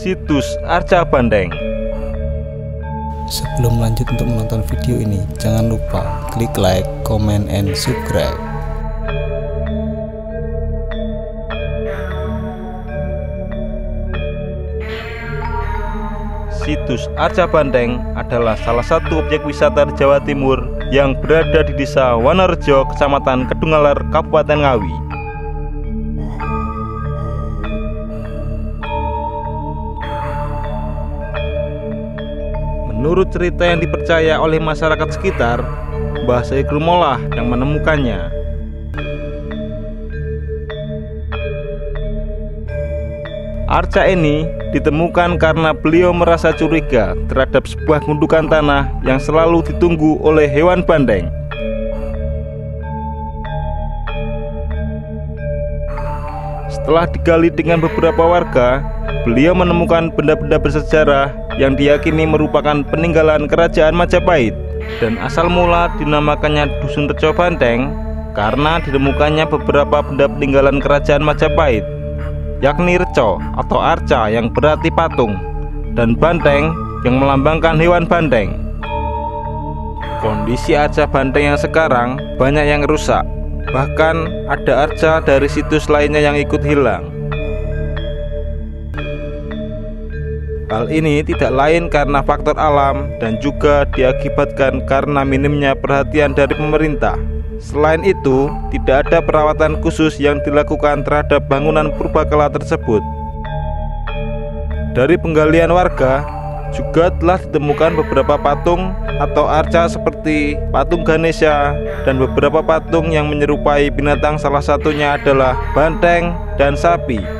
Situs Arca Bandeng. Sebelum lanjut untuk menonton video ini, jangan lupa klik like, comment, and subscribe. Situs Arca Bandeng adalah salah satu objek wisata di Jawa Timur yang berada di Desa Wonorejo, Kecamatan Kedunggalar, Kabupaten Ngawi. Menurut cerita yang dipercaya oleh masyarakat sekitar, Mbah Saikrumolah yang menemukannya. Arca ini ditemukan karena beliau merasa curiga terhadap sebuah gundukan tanah yang selalu ditunggu oleh hewan bandeng. Setelah digali dengan beberapa warga, beliau menemukan benda-benda bersejarah yang diyakini merupakan peninggalan kerajaan Majapahit, dan asal mula dinamakannya Dusun Rejo Bandeng karena ditemukannya beberapa benda peninggalan kerajaan Majapahit, yakni reco atau arca yang berarti patung, dan bandeng yang melambangkan hewan bandeng. Kondisi arca bandeng yang sekarang banyak yang rusak, bahkan ada arca dari situs lainnya yang ikut hilang. Hal ini tidak lain karena faktor alam dan juga diakibatkan karena minimnya perhatian dari pemerintah. Selain itu, tidak ada perawatan khusus yang dilakukan terhadap bangunan purbakala tersebut. Dari penggalian warga, juga telah ditemukan beberapa patung atau arca seperti patung Ganesha dan beberapa patung yang menyerupai binatang, salah satunya adalah banteng dan sapi.